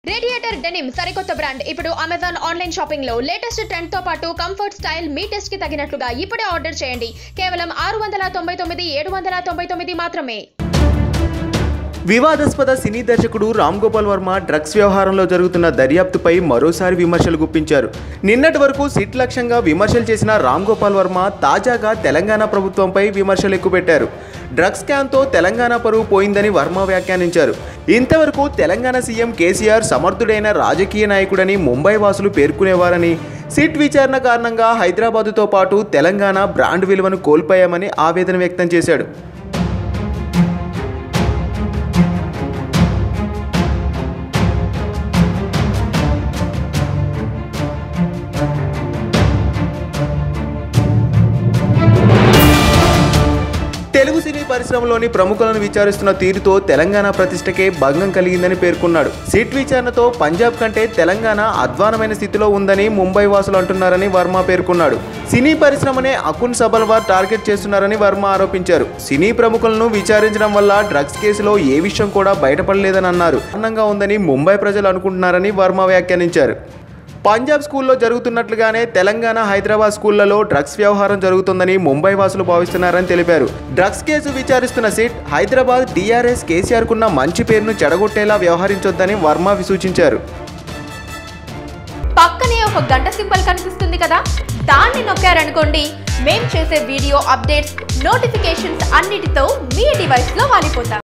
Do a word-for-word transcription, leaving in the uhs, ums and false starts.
Radiator denim సరికొత్త brand ఇప్పుడు Amazon online shopping లో లేటెస్ట్ ట్రెండ్ తో పాటు కంఫర్ట్ స్టైల్ మీ టెస్ట్ కి తగినట్లుగా ఇప్పుడే ఆర్డర్ చేయండి. కేవలం ఆరు వందల తొంభై తొమ్మిది ఏడు వందల తొంభై తొమ్మిది మాత్రమే. వివాదాస్పద సినీ దర్శకుడు రామ్ గోపాల్ వర్మ డ్రగ్స్ వ్యవహారంలో జరుగుతున్న దర్యాప్తుపై మరోసారి విమర్శలు గుప్పించారు. నిన్నటి వరకు సిట్ లక్ష్యంగా విమర్శలు చేసిన రామ్ గోపాల్ వర్మ తాజాగా తెలంగాణ ప్రభుత్వంపై విమర్శలు ఎక్కుపెట్టారు. డ్రగ్స్ స్కామ్తో తెలంగాణ పరువు పోయిందని వర్మ వ్యాఖ్యానించారు. ఇంతవరకు తెలంగాణ సీఎం కేసీఆర్ సమర్థుడైన రాజకీయ నాయకుడని ముంబై వాసులు పేర్కొనేవారని, సిట్ విచారణ కారణంగా హైదరాబాదుతో పాటు తెలంగాణ బ్రాండ్ విలువను కోల్పోయామని ఆవేదన వ్యక్తం చేశాడు. తెలుగు సినీ పరిశ్రమలోని ప్రముఖులను విచారిస్తున్న తీరుతో తెలంగాణ ప్రతిష్టకే భంగం కలిగిందని పేర్కొన్నాడు. సిట్ విచారణతో పంజాబ్ కంటే తెలంగాణ అధ్వానమైన స్థితిలో ఉందని ముంబై వాసులు అంటున్నారని వర్మ పేర్కొన్నాడు. సినీ పరిశ్రమనే అకున్ సబల్వార్ టార్గెట్ చేస్తున్నారని వర్మ ఆరోపించారు. సినీ ప్రముఖులను విచారించడం వల్ల డ్రగ్స్ కేసులో ఏ విషయం కూడా బయటపడలేదని అన్నారు. కారణంగా ఉందని ముంబై ప్రజలు అనుకుంటున్నారని వర్మ వ్యాఖ్యానించారు. పంజాబ్ స్కూల్లో జరుగుతున్నట్లుగానే తెలంగాణ, హైదరాబాద్ స్కూళ్లలో డ్రగ్స్ వ్యవహారం జరుగుతుందని ముంబై వాసులు భావిస్తున్నారని తెలిపారు. డ్రగ్స్ కేసు విచారిస్తున్న సిట్ హైదరాబాద్ టీఆర్ఎస్ కేసీఆర్కున్న మంచి పేరును చెడగొట్టేలా వ్యవహరించొద్దని వర్మ సూచించారు. పక్కనే ఒక గంట సింబల్ కనిపిస్తుంది కదా, దాన్ని నొక్కారనుకోండి, మేం చేసే వీడియో అప్డేట్స్, నోటిఫికేషన్స్ అన్నిటితో మీ డివైస్లో వాలిపోతాం.